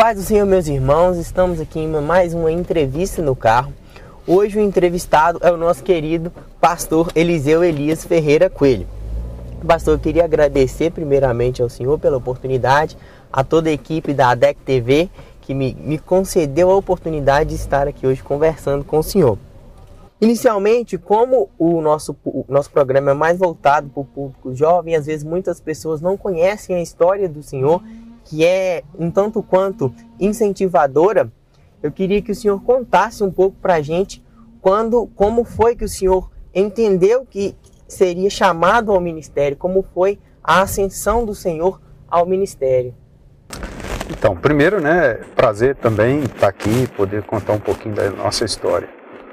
Paz do Senhor, meus irmãos, estamos aqui em mais uma entrevista no carro. Hoje o entrevistado é o nosso querido pastor Eliseu Elias Ferreira Coelho. Pastor, eu queria agradecer primeiramente ao Senhor pela oportunidade, a toda a equipe da ADEC TV que me concedeu a oportunidade de estar aqui hoje conversando com o Senhor. Inicialmente, como o nosso programa é mais voltado para o público jovem, às vezes muitas pessoas não conhecem a história do Senhor, que é um tanto quanto incentivadora. Eu queria que o Senhor contasse um pouco para a gente como foi que o Senhor entendeu que seria chamado ao ministério, como foi a ascensão do Senhor ao ministério. Então, primeiro, prazer também estar aqui, poder contar um pouquinho da nossa história.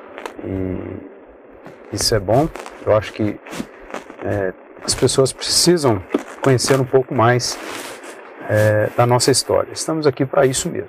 E isso é bom. Eu acho que as pessoas precisam conhecer um pouco mais da nossa história. Estamos aqui para isso mesmo.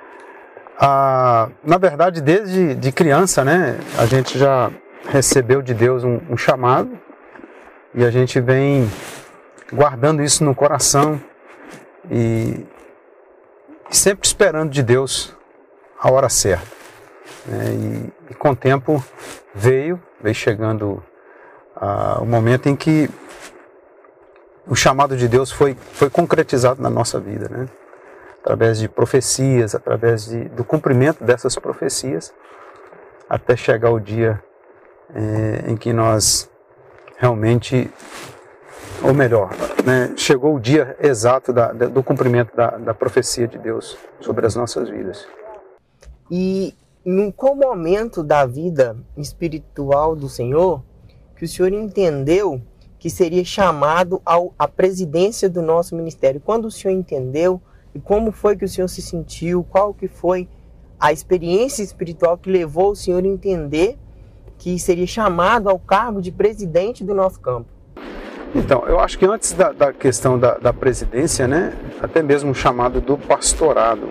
Na verdade, desde criança, a gente já recebeu de Deus um chamado e a gente vem guardando isso no coração e sempre esperando de Deus a hora certa. E com o tempo veio chegando o momento em que o chamado de Deus foi concretizado na nossa vida, através de profecias, através do cumprimento dessas profecias, até chegar o dia em que nós realmente, ou melhor, chegou o dia exato do cumprimento da profecia de Deus sobre as nossas vidas. E em qual momento da vida espiritual do Senhor que o Senhor entendeu que seria chamado à presidência do nosso ministério? Quando o Senhor entendeu e como foi que o Senhor se sentiu? Qual que foi a experiência espiritual que levou o Senhor a entender que seria chamado ao cargo de presidente do nosso campo? Então, eu acho que antes da questão da presidência, até mesmo o chamado do pastorado,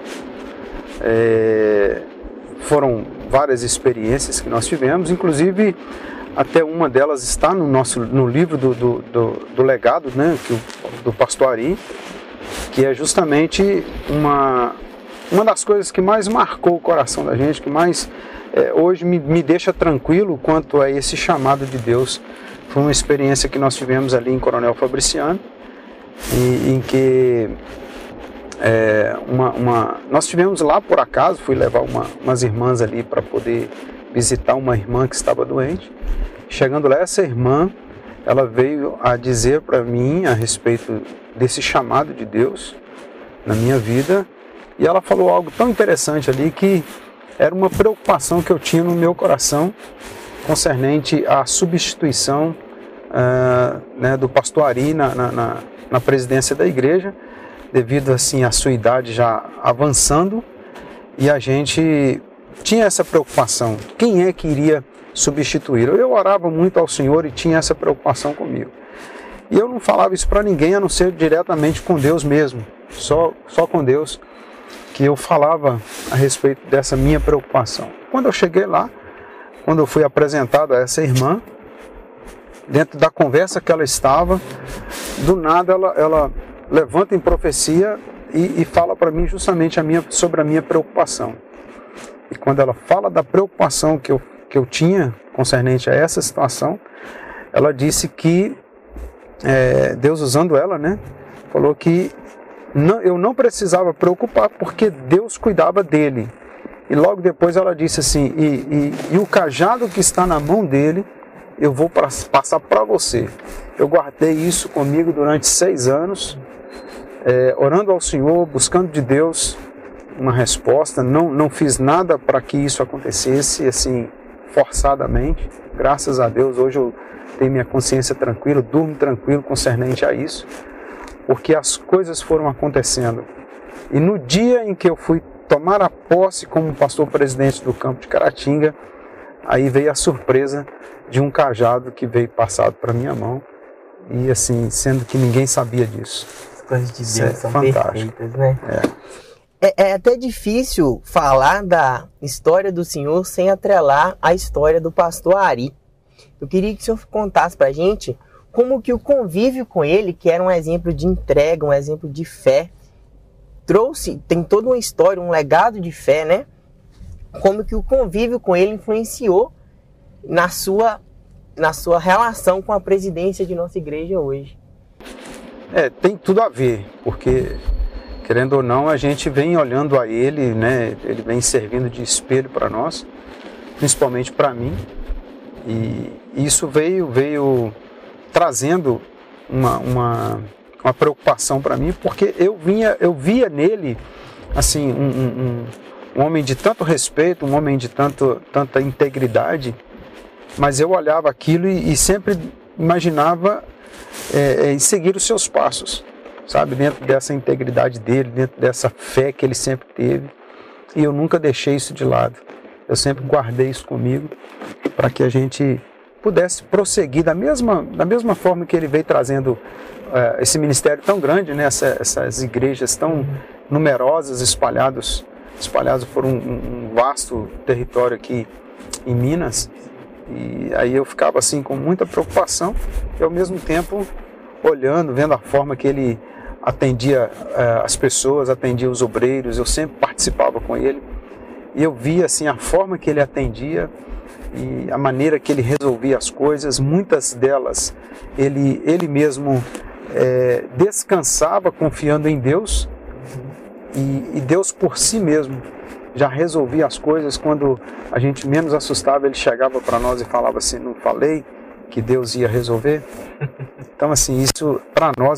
foram várias experiências que nós tivemos, inclusive até uma delas está no livro do legado, do pastor Ari, que é justamente uma das coisas que mais marcou o coração da gente, que mais hoje me deixa tranquilo quanto a esse chamado de Deus. Foi uma experiência que nós tivemos ali em Coronel Fabriciano, em que nós tivemos lá por acaso, fui levar umas irmãs ali para poder visitar uma irmã que estava doente. Chegando lá, essa irmã, ela veio a dizer para mim a respeito desse chamado de Deus na minha vida, e ela falou algo tão interessante ali, que era uma preocupação que eu tinha no meu coração concernente à substituição do pastor Ari na presidência da igreja, devido assim à sua idade já avançando, e a gente tinha essa preocupação, quem é que iria substituir? Eu orava muito ao Senhor e tinha essa preocupação comigo. E eu não falava isso para ninguém, a não ser diretamente com Deus mesmo, só com Deus, que eu falava a respeito dessa minha preocupação. Quando eu cheguei lá, quando eu fui apresentado a essa irmã, dentro da conversa que ela estava, do nada ela levanta em profecia e fala para mim justamente sobre a minha preocupação. E quando ela fala da preocupação que eu tinha concernente a essa situação, ela disse que Deus, usando ela, falou que eu não precisava preocupar porque Deus cuidava dele. E logo depois ela disse assim, e o cajado que está na mão dele, eu vou passar para você. Eu guardei isso comigo durante 6 anos, orando ao Senhor, buscando de Deus uma resposta. Não fiz nada para que isso acontecesse assim forçadamente. Graças a Deus, hoje eu tenho minha consciência tranquila, durmo tranquilo concernente a isso, porque as coisas foram acontecendo. E no dia em que eu fui tomar a posse como pastor presidente do campo de Caratinga, aí veio a surpresa de um cajado que veio passado para minha mão, e assim, sendo que ninguém sabia disso. As coisas de Deus são fantástico. Perfeitas, É até difícil falar da história do Senhor sem atrelar a história do pastor Ari. Eu queria que o senhor contasse para a gente como que o convívio com ele, que era um exemplo de entrega, um exemplo de fé, tem toda uma história, um legado de fé, né? Como que o convívio com ele influenciou na sua relação com a presidência de nossa igreja hoje. Tem tudo a ver, porque, querendo ou não, a gente vem olhando a ele, né? Ele vem servindo de espelho para nós, principalmente para mim, e isso veio trazendo uma preocupação para mim, porque eu via nele assim um homem de tanto respeito, um homem de tanta integridade, mas eu olhava aquilo e sempre imaginava em seguir os seus passos, sabe, dentro dessa integridade dele, dentro dessa fé que ele sempre teve, e eu nunca deixei isso de lado. Eu sempre guardei isso comigo para que a gente pudesse prosseguir da mesma forma que ele veio trazendo esse ministério tão grande, né? Essas igrejas tão numerosas, espalhadas por um vasto território aqui em Minas. E aí eu ficava assim com muita preocupação e ao mesmo tempo olhando, vendo a forma que ele atendia as pessoas, atendia os obreiros. Eu sempre participava com ele e eu via assim a forma que ele atendia e a maneira que ele resolvia as coisas. Muitas delas ele mesmo descansava confiando em Deus, e Deus por si mesmo já resolvia as coisas. Quando a gente menos assustava, ele chegava para nós e falava assim: não falei que Deus ia resolver? Então assim, isso para nós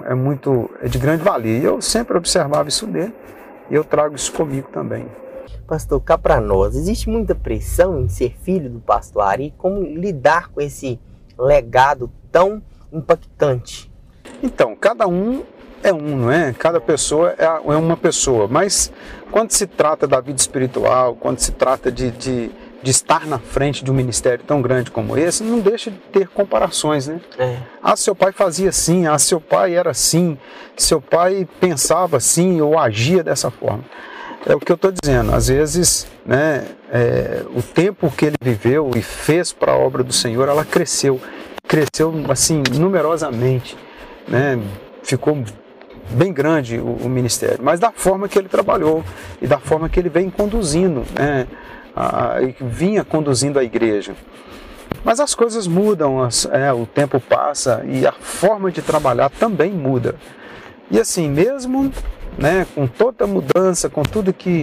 é de grande valia, e eu sempre observava isso dele e eu trago isso comigo também. Pastor, cá para nós, existe muita pressão em ser filho do pastor Ari? Como lidar com esse legado tão impactante? Então, cada um é um, não é? Cada pessoa é uma pessoa, mas quando se trata da vida espiritual, quando se trata de estar na frente de um ministério tão grande como esse, não deixa de ter comparações, né? Seu pai fazia assim, seu pai era assim, seu pai pensava assim ou agia dessa forma. É o que eu estou dizendo, às vezes, né, o tempo que ele viveu e fez para a obra do Senhor, ela cresceu assim, numerosamente, né, ficou bem grande o ministério, mas da forma que ele trabalhou e da forma que ele vem conduzindo, né, vinha conduzindo a igreja. Mas as coisas mudam, o tempo passa e a forma de trabalhar também muda. E assim, mesmo, né, com toda a mudança, com tudo que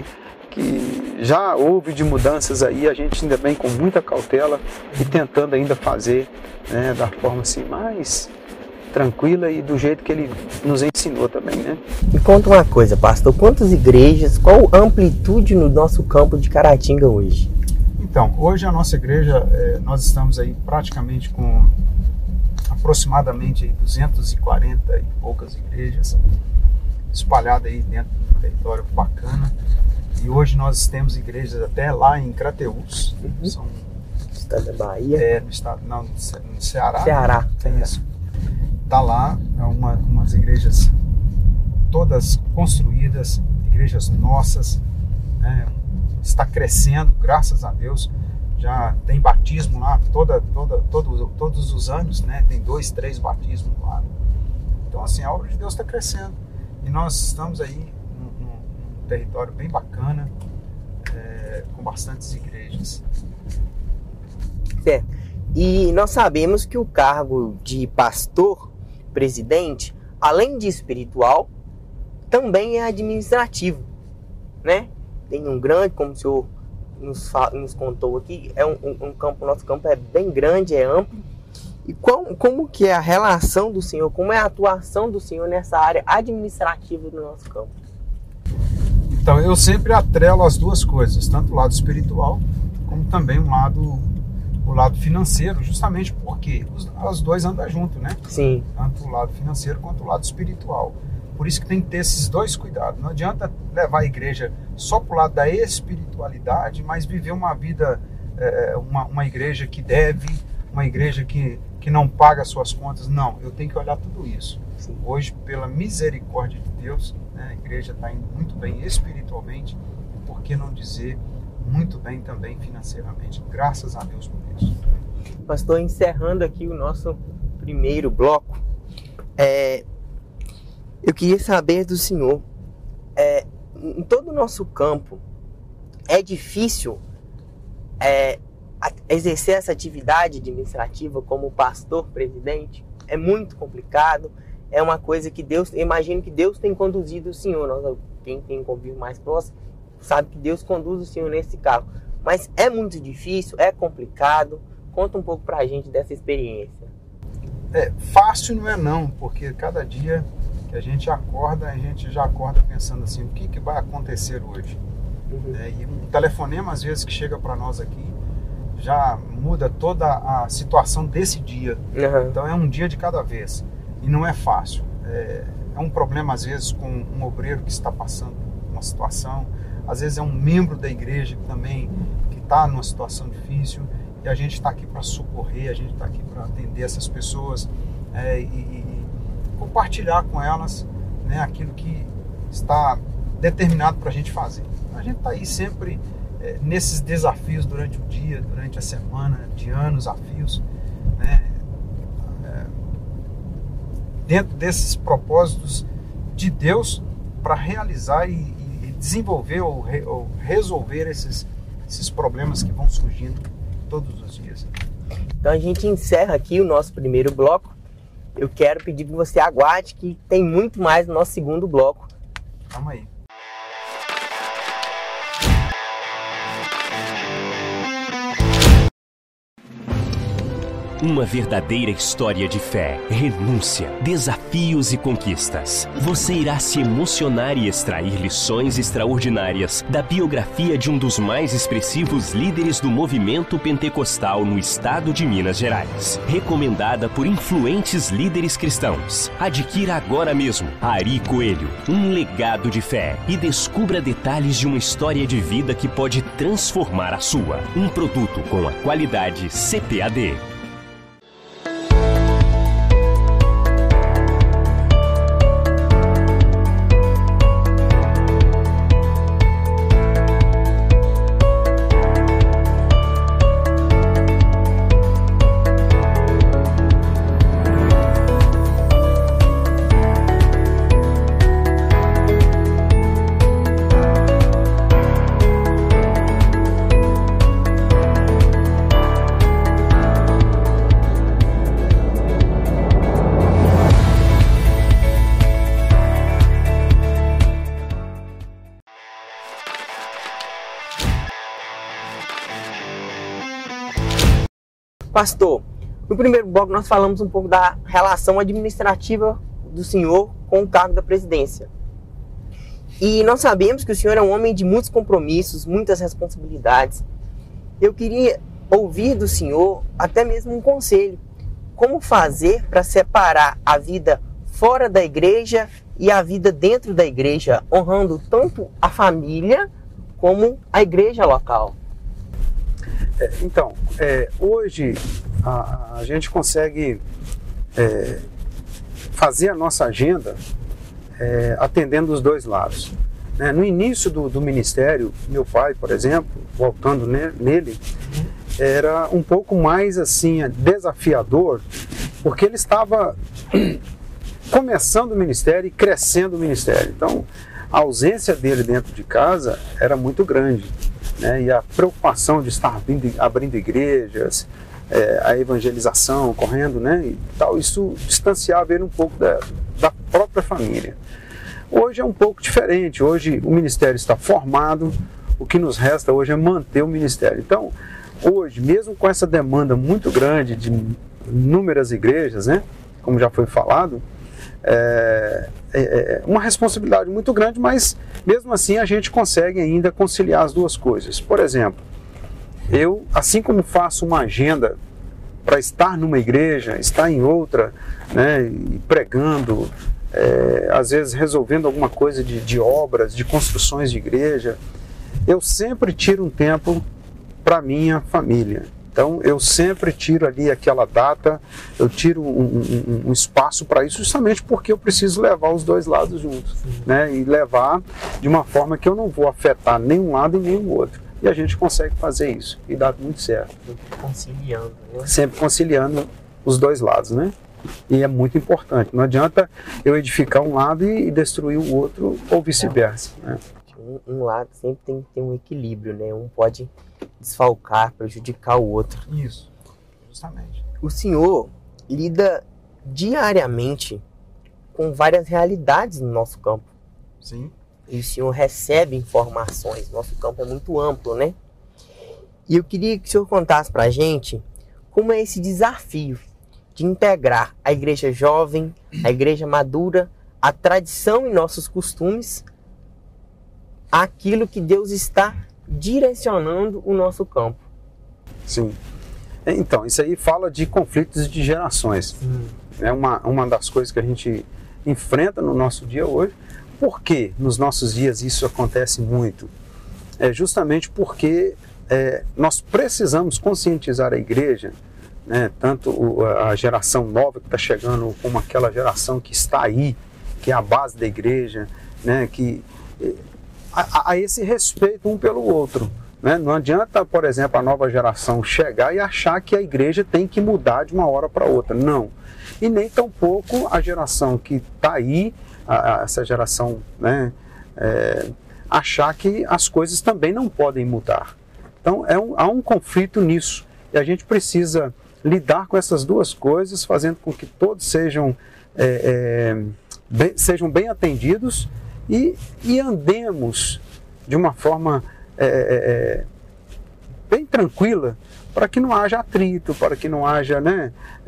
já houve de mudanças aí, a gente ainda vem com muita cautela e tentando ainda fazer, né, da forma assim mais tranquila e do jeito que ele nos ensinou também, né? Me conta uma coisa, pastor, quantas igrejas, qual a amplitude no nosso campo de Caratinga hoje? Então, hoje a nossa igreja, nós estamos aí praticamente com aproximadamente 240 e poucas igrejas espalhadas aí dentro do território bacana. E hoje nós temos igrejas até lá em Crateús, são estado da Bahia. No Ceará. Ceará. Tem isso. Tá lá, umas igrejas todas construídas, igrejas nossas, né? Está crescendo, graças a Deus. Já tem batismo lá todos os anos, né? Tem 2, 3 batismos lá. Então assim, a obra de Deus está crescendo. E nós estamos aí num território bem bacana, com bastantes igrejas. Certo. E nós sabemos que o cargo de pastor, presidente, além de espiritual, também é administrativo, né? Tem um grande, como o senhor nos contou aqui, nosso campo é bem grande, é amplo. E como que é a relação do senhor, como é a atuação do senhor nessa área administrativa do nosso campo? Então, eu sempre atrelo as duas coisas, tanto o lado espiritual, como também o lado financeiro, justamente porque os dois andam juntos, né? Sim. Tanto o lado financeiro quanto o lado espiritual. Por isso que tem que ter esses dois cuidados. Não adianta levar a igreja só para o lado da espiritualidade, mas viver uma vida, uma igreja que deve, uma igreja que não paga as suas contas. Não, eu tenho que olhar tudo isso. Sim. Hoje, pela misericórdia de Deus, né, a igreja está indo muito bem espiritualmente, por que não dizer muito bem também financeiramente. Graças a Deus por isso. Pastor, encerrando aqui o nosso primeiro bloco, eu queria saber do senhor em todo o nosso campo, é difícil exercer essa atividade administrativa como pastor, presidente. É muito complicado. É uma coisa que Deus, eu imagino que Deus tem conduzido o senhor. Quem tem convívio mais próximo sabe que Deus conduz o senhor nesse cargo. Mas é muito difícil, é complicado. Conta um pouco pra gente dessa experiência. Fácil não é não, porque cada dia que a gente já acorda pensando assim, o que vai acontecer hoje? E um telefonema, às vezes, que chega para nós aqui, já muda toda a situação desse dia. Então é um dia de cada vez. E não é fácil. É um problema, às vezes, com um obreiro que está passando uma situação. Às vezes é um membro da igreja também que está numa situação difícil. E a gente está aqui para socorrer, a gente está aqui para atender essas pessoas e compartilhar com elas, né, aquilo que está determinado para a gente fazer. A gente está aí sempre nesses desafios durante o dia, durante a semana, de anos a fios, né, dentro desses propósitos de Deus para realizar e desenvolver ou resolver esses problemas que vão surgindo todos os dias. Então a gente encerra aqui o nosso primeiro bloco. Eu quero pedir que você aguarde que tem muito mais no nosso segundo bloco. Calma aí. Uma verdadeira história de fé, renúncia, desafios e conquistas. Você irá se emocionar e extrair lições extraordinárias da biografia de um dos mais expressivos líderes do movimento pentecostal no estado de Minas Gerais. Recomendada por influentes líderes cristãos. Adquira agora mesmo Ari Coelho, um legado de fé, e descubra detalhes de uma história de vida que pode transformar a sua. Um produto com a qualidade CPAD. Pastor, no primeiro bloco nós falamos um pouco da relação administrativa do senhor com o cargo da presidência. E nós sabemos que o senhor é um homem de muitos compromissos, muitas responsabilidades. Eu queria ouvir do senhor até mesmo um conselho. Como fazer para separar a vida fora da igreja e a vida dentro da igreja, honrando tanto a família como a igreja local? Então, hoje a gente consegue fazer a nossa agenda atendendo os dois lados. No início do ministério, meu pai, por exemplo, voltando nele, era um pouco mais assim desafiador, porque ele estava começando o ministério e crescendo o ministério. Então, a ausência dele dentro de casa era muito grande. E a preocupação de estar abrindo igrejas, a evangelização correndo, e tal, isso distanciava ele um pouco da própria família. Hoje é um pouco diferente. Hoje o ministério está formado, o que nos resta hoje é manter o ministério. Então, hoje, mesmo com essa demanda muito grande de inúmeras igrejas, como já foi falado, uma responsabilidade muito grande, mas mesmo assim a gente consegue ainda conciliar as duas coisas. Por exemplo, eu, assim como faço uma agenda para estar numa igreja, estar em outra, e pregando, às vezes resolvendo alguma coisa de obras, de construções de igreja, eu sempre tiro um tempo para minha família. Então, eu sempre tiro ali aquela data, eu tiro um espaço para isso, justamente porque eu preciso levar os dois lados juntos, e levar de uma forma que eu não vou afetar nem um lado e nem o outro. E a gente consegue fazer isso, e dá muito certo. Conciliando. Sempre conciliando os dois lados, E é muito importante. Não adianta eu edificar um lado e destruir o outro, ou vice-versa. Um lado sempre tem que ter um equilíbrio, né? Um pode desfalcar, prejudicar o outro. Isso, justamente. O senhor lida diariamente com várias realidades no nosso campo. Sim. E o senhor recebe informações. Nosso campo é muito amplo, né? E eu queria que o senhor contasse pra gente como é esse desafio de integrar a igreja jovem, a igreja madura, a tradição e nossos costumes, àquilo que Deus está direcionando o nosso campo. Sim. Então, isso aí fala de conflitos de gerações. É uma das coisas que a gente enfrenta no nosso dia hoje. Por que nos nossos dias isso acontece muito? É justamente porque nós precisamos conscientizar a igreja, né, tanto a geração nova que está chegando, como aquela geração que está aí, que é a base da igreja, né, que há esse respeito um pelo outro. Né? Não adianta, por exemplo, a nova geração chegar e achar que a igreja tem que mudar de uma hora para outra. Não. E nem tampouco a geração que está aí, essa geração, né, achar que as coisas também não podem mudar. Então há um conflito nisso. E a gente precisa lidar com essas duas coisas, fazendo com que todos sejam bem atendidos e andemos de uma forma bem tranquila, para que não haja atrito, para que não haja, né,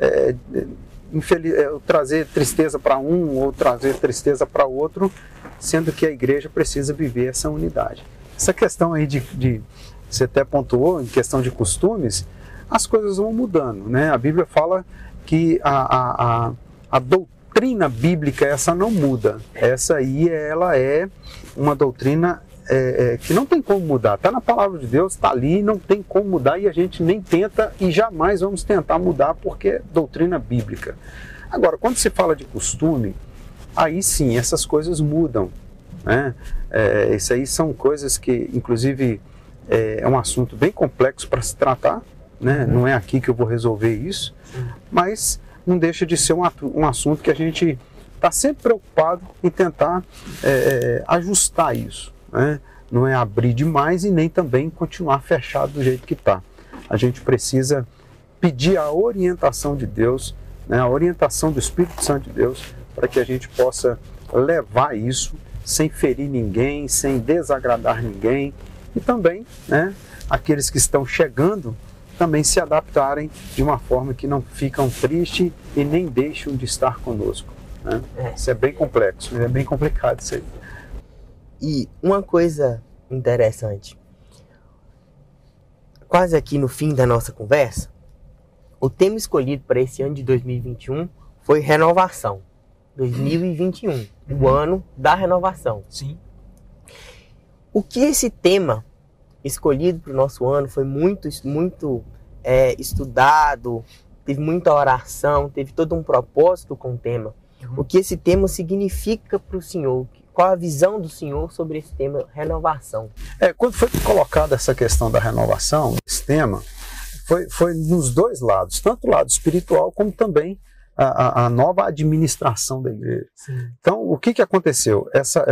trazer tristeza para um ou trazer tristeza para outro, sendo que a igreja precisa viver essa unidade. Essa questão aí você até pontuou, em questão de costumes, as coisas vão mudando, né? A Bíblia fala que a doutrina bíblica, essa não muda. Essa aí, ela é uma doutrina que não tem como mudar. Está na palavra de Deus, está ali, não tem como mudar, e a gente nem tenta e jamais vamos tentar mudar, porque é doutrina bíblica. Agora, quando se fala de costume, aí sim, essas coisas mudam, né? Isso aí são coisas que, inclusive, é um assunto bem complexo para se tratar, né? Não é aqui que eu vou resolver isso, mas não deixa de ser um assunto que a gente está sempre preocupado em tentar ajustar isso, né? Não é abrir demais e nem também continuar fechado do jeito que está. A gente precisa pedir a orientação de Deus, né? A orientação do Espírito Santo de Deus, para que a gente possa levar isso sem ferir ninguém, sem desagradar ninguém, e também, né, aqueles que estão chegando também se adaptarem de uma forma que não ficam tristes e nem deixam de estar conosco, né? Isso é bem complexo, é bem complicado isso aí. E uma coisa interessante, quase aqui no fim da nossa conversa, o tema escolhido para esse ano de 2021 foi renovação. 2021, o ano da renovação. Sim. O que esse tema escolhido para o nosso ano foi muito estudado, teve muita oração, teve todo um propósito com o tema. O que esse tema significa para o senhor? Qual a visão do senhor sobre esse tema renovação? Quando foi colocada essa questão da renovação, esse tema, foi nos dois lados, tanto o lado espiritual como também a nova administração da igreja. Sim. Então, o que aconteceu?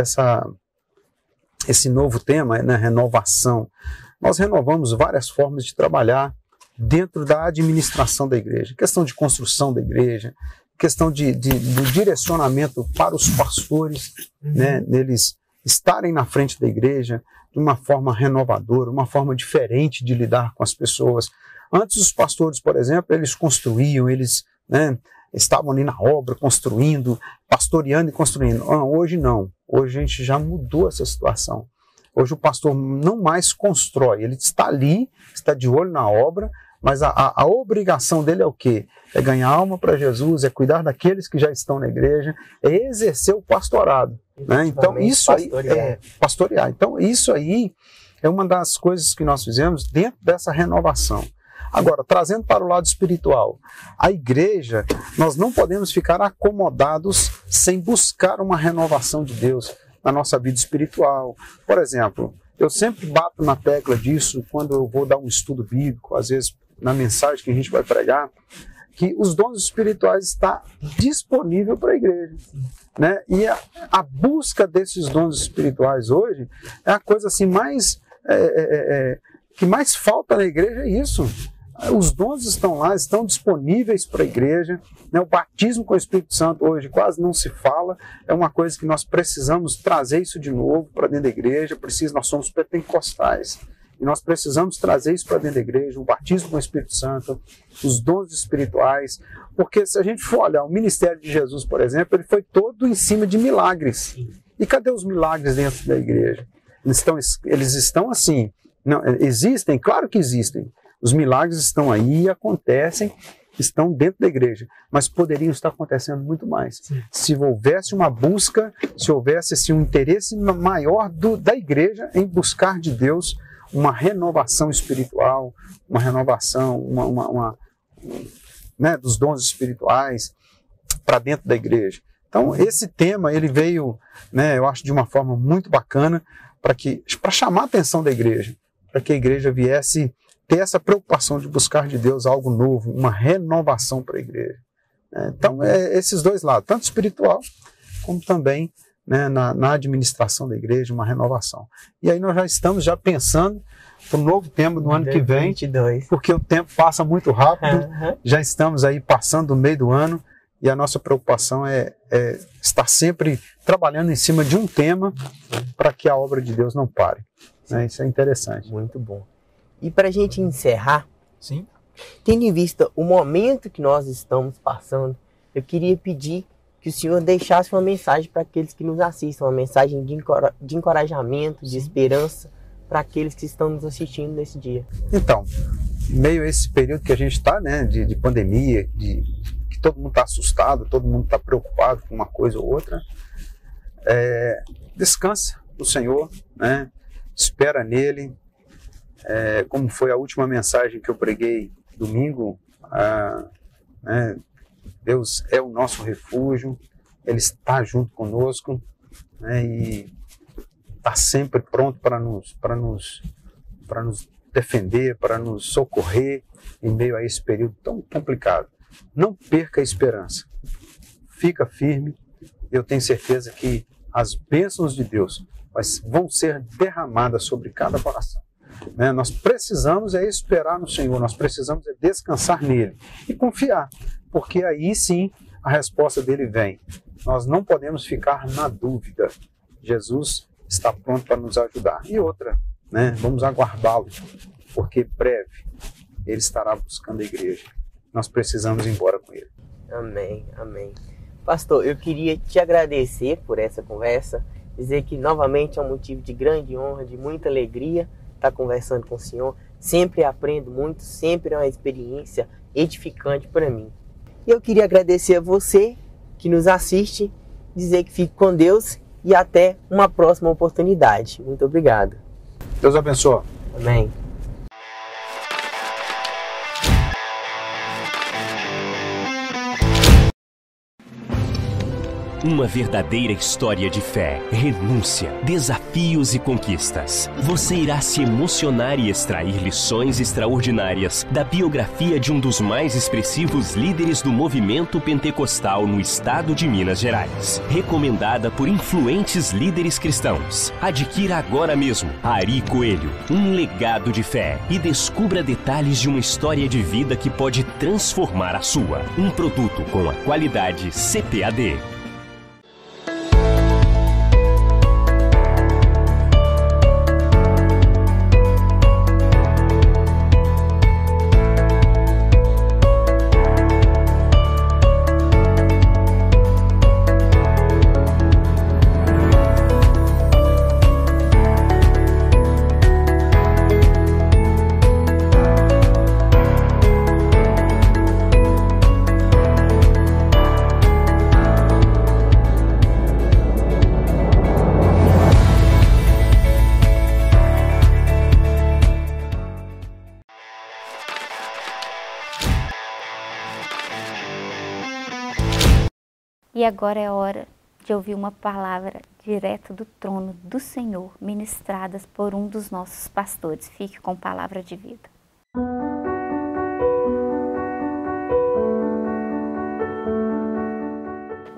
Esse novo tema, né, renovação, nós renovamos várias formas de trabalhar dentro da administração da igreja, questão de construção da igreja, questão do direcionamento para os pastores, né, neles estarem na frente da igreja de uma forma renovadora, uma forma diferente de lidar com as pessoas. Antes os pastores, por exemplo, eles construíam, eles, né, estavam ali na obra, construindo, pastoreando e construindo. Hoje não. Hoje a gente já mudou essa situação. Hoje o pastor não mais constrói, ele está ali, está de olho na obra, mas a obrigação dele é o quê? É ganhar alma para Jesus, é cuidar daqueles que já estão na igreja, é exercer o pastorado. Né? Então isso aí é pastorear. Então isso aí é uma das coisas que nós fizemos dentro dessa renovação. Agora, trazendo para o lado espiritual, a igreja, nós não podemos ficar acomodados sem buscar uma renovação de Deus na nossa vida espiritual. Por exemplo, eu sempre bato na tecla disso quando eu vou dar um estudo bíblico, às vezes na mensagem que a gente vai pregar, que os dons espirituais estão disponíveis para a igreja. Né? E a busca desses dons espirituais hoje é a coisa assim mais que mais falta na igreja, é isso. Os dons estão lá, estão disponíveis para a igreja. Né? O batismo com o Espírito Santo hoje quase não se fala. É uma coisa que nós precisamos trazer isso de novo para dentro da igreja. Nós somos pentecostais. E nós precisamos trazer isso para dentro da igreja, o batismo com o Espírito Santo, os dons espirituais. Porque se a gente for olhar o ministério de Jesus, por exemplo, ele foi todo em cima de milagres. E cadê os milagres dentro da igreja? Eles estão assim. Não, existem? Claro que existem. Os milagres estão aí, acontecem, estão dentro da igreja. Mas poderiam estar acontecendo muito mais. Sim. Se houvesse uma busca, se houvesse assim, um interesse maior da igreja em buscar de Deus uma renovação espiritual, uma renovação né, dos dons espirituais para dentro da igreja. Então, esse tema ele veio, né, eu acho, de uma forma muito bacana para chamar a atenção da igreja, para que a igreja viesse ter essa preocupação de buscar de Deus algo novo, uma renovação para a igreja. Então, esses dois lados, tanto espiritual como também, né, na administração da igreja, uma renovação. E aí nós já estamos pensando para o novo tema do ano que vem, 2022. Porque o tempo passa muito rápido, já estamos aí passando o meio do ano, e a nossa preocupação é estar sempre trabalhando em cima de um tema para que a obra de Deus não pare. Né? Isso é interessante. Muito bom. E para a gente encerrar, sim, tendo em vista o momento que nós estamos passando, eu queria pedir que o senhor deixasse uma mensagem para aqueles que nos assistam, uma mensagem de encorajamento, de esperança para aqueles que estão nos assistindo nesse dia. Então, meio a esse período que a gente está, né, de pandemia, que todo mundo está assustado, todo mundo está preocupado com uma coisa ou outra, descansa no Senhor, né, espera nele, como foi a última mensagem que eu preguei domingo, né, Deus é o nosso refúgio, Ele está junto conosco, né, e está sempre pronto para nos defender, para nos socorrer em meio a esse período tão complicado. Não perca a esperança, fica firme, eu tenho certeza que as bênçãos de Deus vão ser derramadas sobre cada coração. Né? Nós precisamos esperar no Senhor, nós precisamos descansar nele e confiar, porque aí sim a resposta dele vem. Nós não podemos ficar na dúvida. Jesus está pronto para nos ajudar. E outra, né? Vamos aguardá-lo, porque breve ele estará buscando a igreja. Nós precisamos ir embora com ele. Amém, amém. Pastor, eu queria te agradecer por essa conversa, dizer que novamente é um motivo de grande honra, de muita alegria estar conversando com o senhor. Sempre aprendo muito, sempre é uma experiência edificante para mim. E eu queria agradecer a você que nos assiste, dizer que fique com Deus e até uma próxima oportunidade. Muito obrigado. Deus abençoe. Amém. Uma verdadeira história de fé, renúncia, desafios e conquistas. Você irá se emocionar e extrair lições extraordinárias da biografia de um dos mais expressivos líderes do movimento pentecostal no estado de Minas Gerais. Recomendada por influentes líderes cristãos. Adquira agora mesmo Ari Coelho, um legado de fé, e descubra detalhes de uma história de vida que pode transformar a sua. Um produto com a qualidade CPAD. E agora é hora de ouvir uma palavra direto do trono do Senhor, ministradas por um dos nossos pastores. Fique com palavra de vida.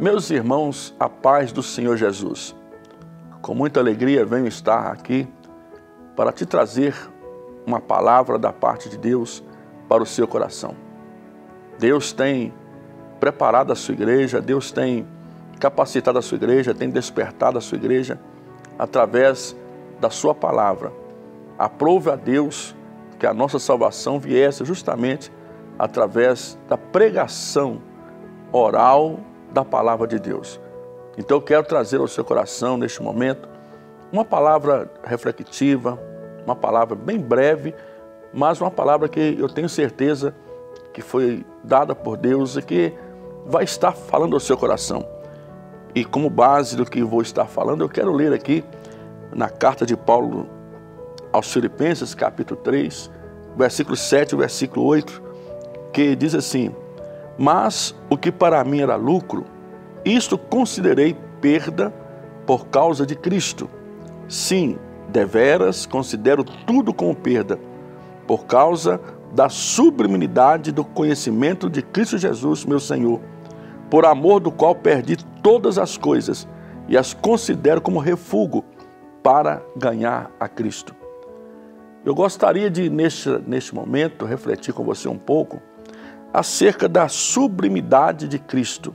Meus irmãos, a paz do Senhor Jesus. Com muita alegria venho estar aqui para te trazer uma palavra da parte de Deus para o seu coração. Deus tem preparado a sua igreja, Deus tem capacitado a sua igreja, tem despertado a sua igreja através da sua palavra. Aprove a Deus que a nossa salvação viesse justamente através da pregação oral da palavra de Deus. Então eu quero trazer ao seu coração neste momento uma palavra reflexiva, uma palavra bem breve, mas uma palavra que eu tenho certeza que foi dada por Deus e que vai estar falando ao seu coração. E como base do que vou estar falando, eu quero ler aqui na carta de Paulo aos Filipenses, capítulo 3, versículo 7 e versículo 8, que diz assim: mas o que para mim era lucro, isto considerei perda por causa de Cristo. Sim, deveras considero tudo como perda, por causa da sublimidade do conhecimento de Cristo Jesus, meu Senhor, por amor do qual perdi todas as coisas e as considero como refúgio para ganhar a Cristo. Eu gostaria de, neste momento, refletir com você um pouco acerca da sublimidade de Cristo.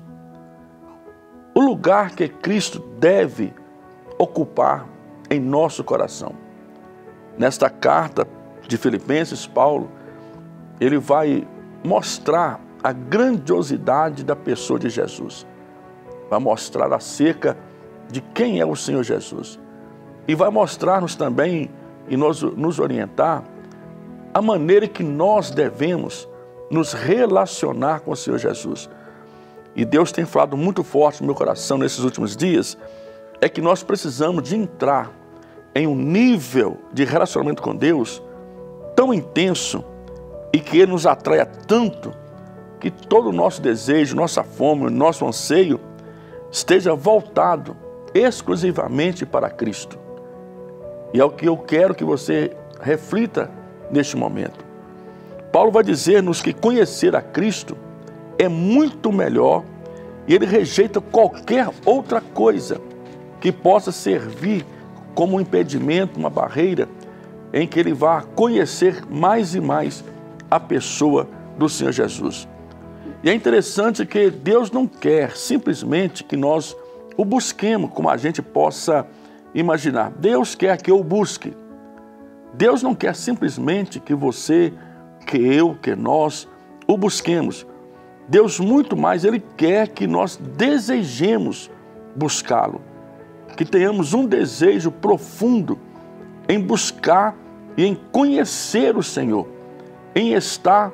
O lugar que Cristo deve ocupar em nosso coração. Nesta carta de Filipenses, Paulo, ele vai mostrar a grandiosidade da pessoa de Jesus. Vai mostrar acerca de quem é o Senhor Jesus. E vai mostrar-nos também e nos orientar a maneira que nós devemos nos relacionar com o Senhor Jesus. E Deus tem falado muito forte no meu coração nesses últimos dias, é que nós precisamos de entrar em um nível de relacionamento com Deus tão intenso e que Ele nos atraia tanto que todo o nosso desejo, nossa fome, nosso anseio esteja voltado exclusivamente para Cristo. E é o que eu quero que você reflita neste momento. Paulo vai dizer-nos que conhecer a Cristo é muito melhor e ele rejeita qualquer outra coisa que possa servir como um impedimento, uma barreira, em que ele vá conhecer mais e mais a pessoa do Senhor Jesus. E é interessante que Deus não quer simplesmente que nós o busquemos como a gente possa imaginar. Deus quer que eu o busque. Deus não quer simplesmente que você, que eu, que nós o busquemos. Deus muito mais, Ele quer que nós desejemos buscá-lo. Que tenhamos um desejo profundo em buscar e em conhecer o Senhor. Em estar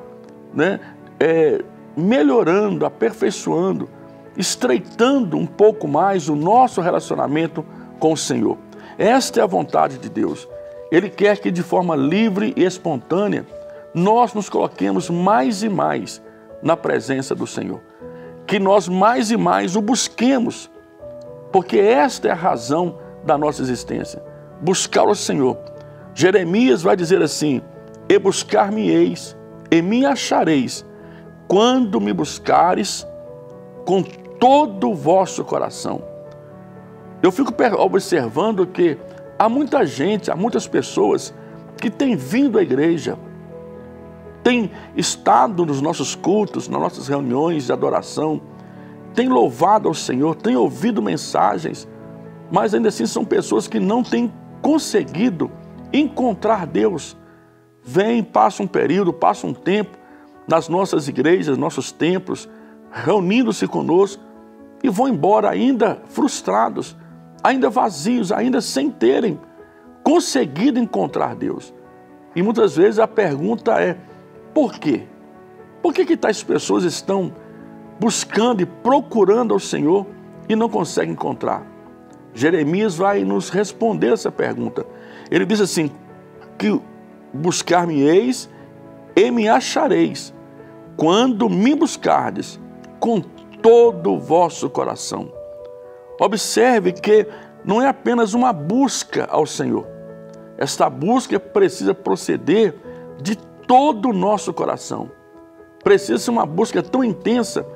melhorando, aperfeiçoando, estreitando um pouco mais o nosso relacionamento com o Senhor. Esta é a vontade de Deus. Ele quer que de forma livre e espontânea nós nos coloquemos mais e mais na presença do Senhor. Que nós mais e mais o busquemos, porque esta é a razão da nossa existência. Buscar o Senhor. Jeremias vai dizer assim: e buscar-me-eis, e me achareis, quando me buscares com todo o vosso coração. Eu fico observando que há muita gente, há muitas pessoas que têm vindo à igreja, têm estado nos nossos cultos, nas nossas reuniões de adoração, têm louvado ao Senhor, têm ouvido mensagens, mas ainda assim são pessoas que não têm conseguido encontrar Deus. Vêm, passam um período, passam um tempo nas nossas igrejas, nossos templos, reunindo-se conosco e vão embora ainda frustrados, ainda vazios, ainda sem terem conseguido encontrar Deus. E muitas vezes a pergunta é: por quê? Por que tais pessoas estão buscando e procurando ao Senhor e não conseguem encontrar? Jeremias vai nos responder essa pergunta. Ele diz assim, que buscar-me-eis e me achareis, quando me buscardes com todo o vosso coração. Observe que não é apenas uma busca ao Senhor. Esta busca precisa proceder de todo o nosso coração. Precisa ser uma busca tão intensa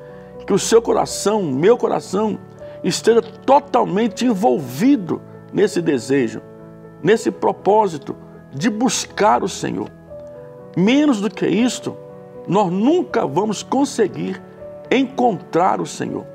que o seu coração, meu coração, esteja totalmente envolvido nesse desejo, nesse propósito de buscar o Senhor. Menos do que isto, nós nunca vamos conseguir encontrar o Senhor.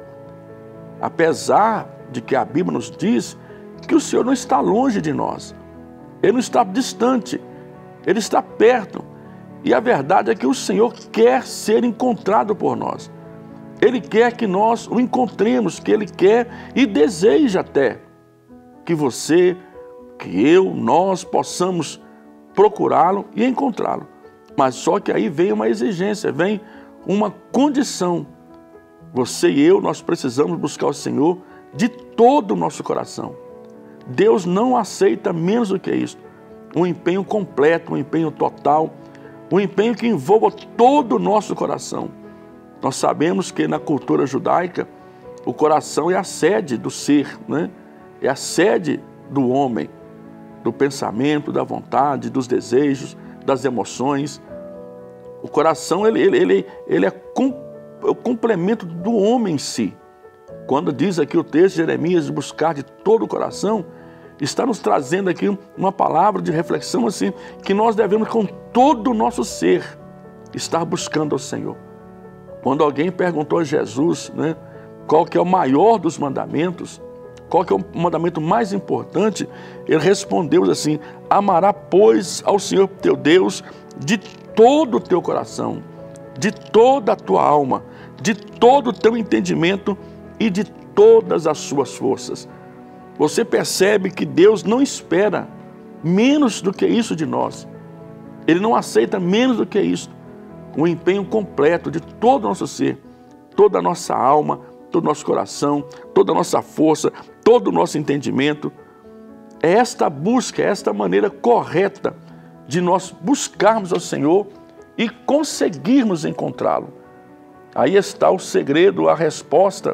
Apesar de que a Bíblia nos diz que o Senhor não está longe de nós. Ele não está distante, Ele está perto. E a verdade é que o Senhor quer ser encontrado por nós. Ele quer que nós o encontremos, que Ele quer e deseja até que você, que eu, nós possamos procurá-lo e encontrá-lo. Mas só que aí vem uma exigência, vem uma condição. Você e eu, nós precisamos buscar o Senhor de todo o nosso coração. Deus não aceita menos do que isso. Um empenho completo, um empenho total, um empenho que envolva todo o nosso coração. Nós sabemos que na cultura judaica, o coração é a sede do ser, né? É a sede do homem, do pensamento, da vontade, dos desejos, das emoções. O coração ele é o complemento do homem em si. Quando diz aqui o texto de Jeremias, de buscar de todo o coração, está nos trazendo aqui uma palavra de reflexão assim, que nós devemos com todo o nosso ser estar buscando ao Senhor. Quando alguém perguntou a Jesus, né, qual que é o maior dos mandamentos, qual que é o mandamento mais importante, ele respondeu assim: amará, pois, ao Senhor teu Deus de todo o teu coração, de toda a tua alma, de todo o teu entendimento e de todas as suas forças. Você percebe que Deus não espera menos do que isso de nós. Ele não aceita menos do que isso. Um empenho completo de todo o nosso ser, toda a nossa alma, todo o nosso coração, toda a nossa força, todo o nosso entendimento. É esta busca, é esta maneira correta de nós buscarmos ao Senhor e conseguirmos encontrá-lo. Aí está o segredo, a resposta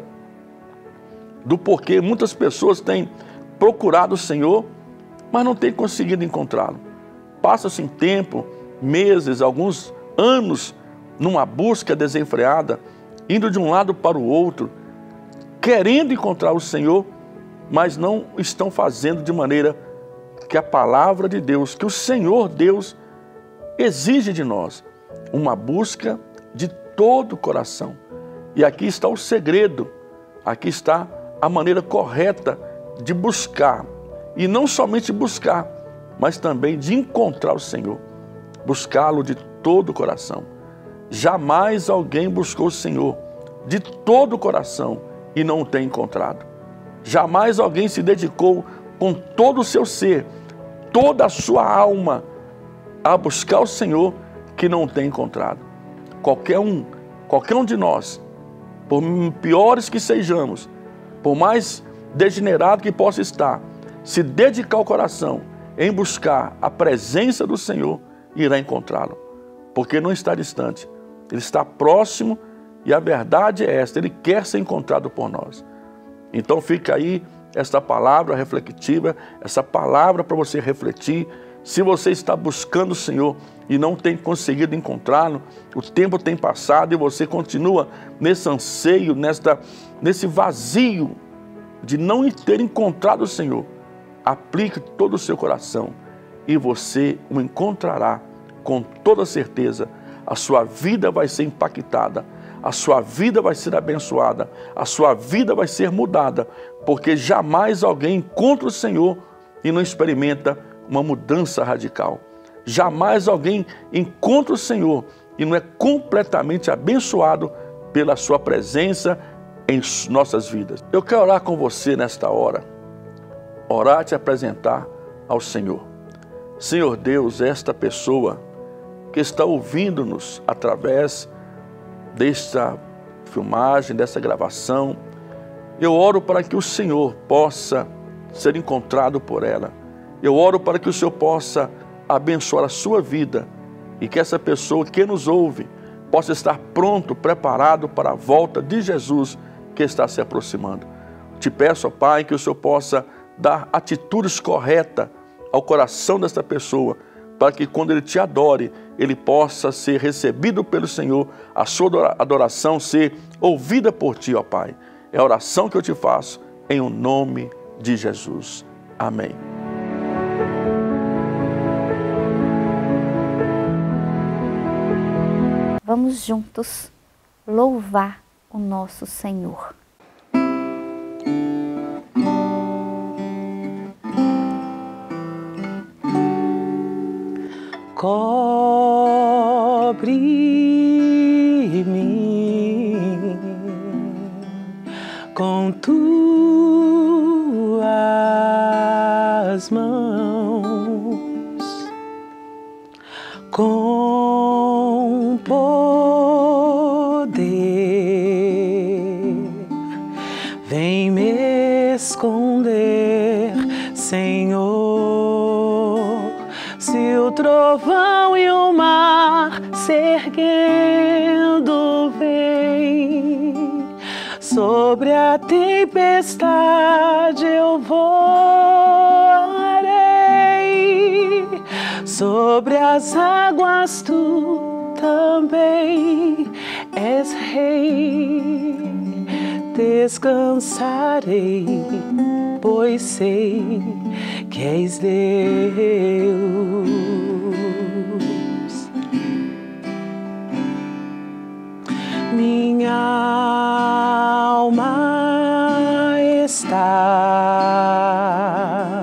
do porquê muitas pessoas têm procurado o Senhor, mas não têm conseguido encontrá-lo. Passa-se um tempo, meses, alguns anos, numa busca desenfreada, indo de um lado para o outro, querendo encontrar o Senhor, mas não estão fazendo de maneira que a palavra de Deus, que o Senhor Deus exige de nós, uma busca de todo o coração. E aqui está o segredo, aqui está a maneira correta de buscar, e não somente buscar, mas também de encontrar o Senhor, buscá-lo de todo o coração. Jamais alguém buscou o Senhor de todo o coração e não o tem encontrado. Jamais alguém se dedicou com todo o seu ser, toda a sua alma, a buscar o Senhor que não o tem encontrado. Qualquer um de nós, por piores que sejamos, por mais degenerado que possa estar, se dedicar o coração em buscar a presença do Senhor, irá encontrá-lo. Porque não está distante, Ele está próximo e a verdade é esta, Ele quer ser encontrado por nós. Então fica aí esta palavra reflexiva, essa palavra para você refletir. Se você está buscando o Senhor e não tem conseguido encontrá-lo, o tempo tem passado e você continua nesse anseio, nesse vazio de não ter encontrado o Senhor, aplique todo o seu coração e você o encontrará com toda certeza. A sua vida vai ser impactada, a sua vida vai ser abençoada, a sua vida vai ser mudada, porque jamais alguém encontra o Senhor e não experimenta uma mudança radical. Jamais alguém encontra o Senhor e não é completamente abençoado pela sua presença em nossas vidas. Eu quero orar com você nesta hora, orar e te apresentar ao Senhor. Senhor Deus, esta pessoa que está ouvindo-nos através desta filmagem, dessa gravação, eu oro para que o Senhor possa ser encontrado por ela. Eu oro para que o Senhor possa abençoar a sua vida e que essa pessoa que nos ouve possa estar pronto, preparado para a volta de Jesus que está se aproximando. Te peço, ó Pai, que o Senhor possa dar atitudes corretas ao coração desta pessoa, para que quando ele te adore, ele possa ser recebido pelo Senhor, a sua adoração ser ouvida por Ti, ó Pai. É a oração que eu te faço, em o nome de Jesus. Amém. Vamos juntos louvar o nosso Senhor. Cobre-me com tuas mãos, com poder, vem me esconder, Senhor. Se o trovão e o mar se erguendo vem, sobre a tempestade eu voarei, sobre as águas tu também és rei. Descansarei, pois sei que és Deus. Minha alma está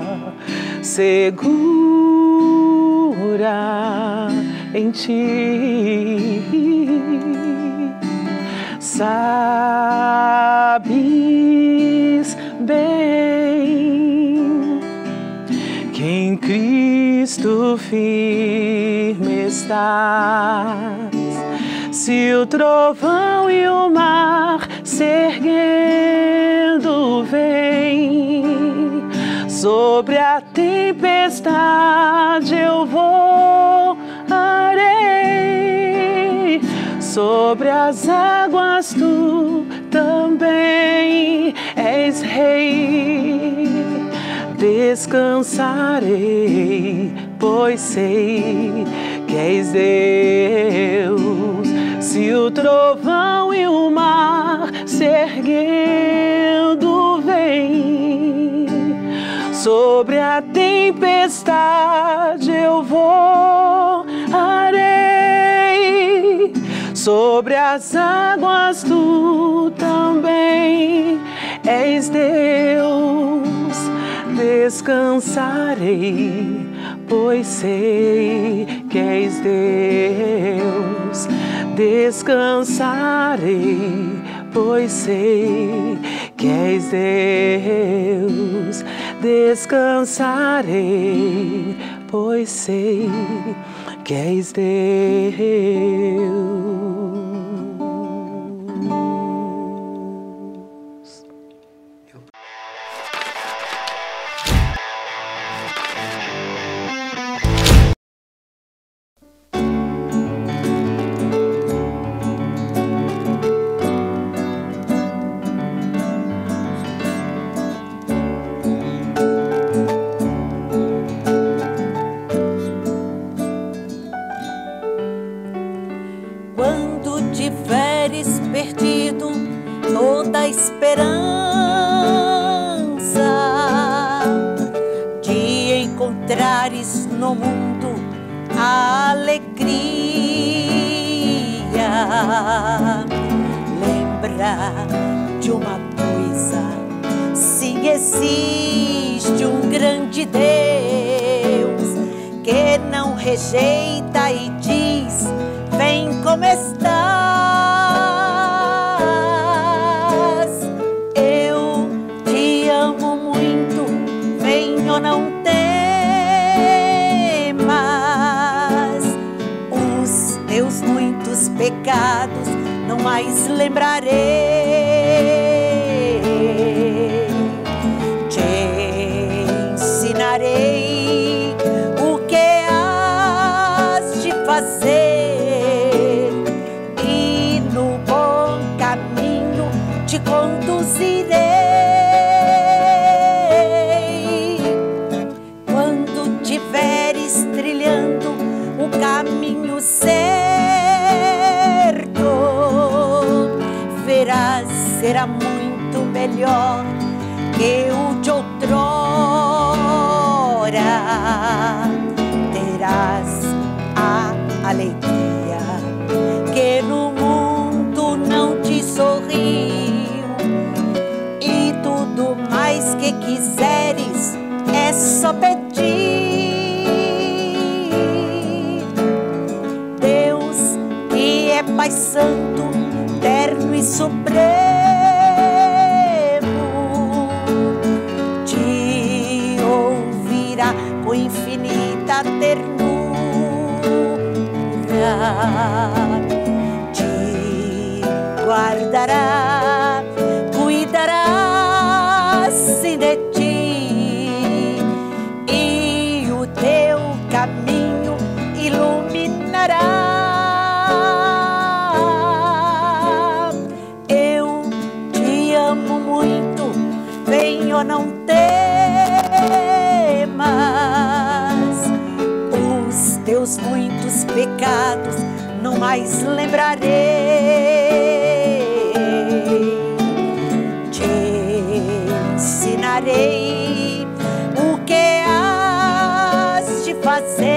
segura em Ti. Sabes bem que em Cristo firme estás. Se o trovão e o mar se erguendo vem, sobre a tempestade eu voarei, sobre as águas tu também és rei. Descansarei, pois sei que és Deus. Se o trovão e o mar se erguendo vem, sobre a tempestade eu voarei, sobre as águas tu também és Deus. Descansarei, pois sei que és Deus. Descansarei, pois sei que és Deus. Descansarei, pois sei que és Deus. Perdido toda a esperança de encontrares no mundo a alegria. Lembra de uma coisa: sim, existe um grande Deus que não rejeita e diz: vem como estás. Não temas, os teus muitos pecados não mais lembrarei. Te ensinarei o que has de fazer e no bom caminho te conduzirei. melhor que o de outrora. Terás a alegria que no mundo não te sorriu, e tudo mais que quiseres é só pedir. Deus, que é Pai Santo, terno e supremo, te ouvirá com infinita ternura, te guardará, cuidará sim de ti, e o teu caminho iluminará. Eu te amo muito, venha, não temas, os teus muitos pecados não mais lembrarei. Te ensinarei o que has de fazer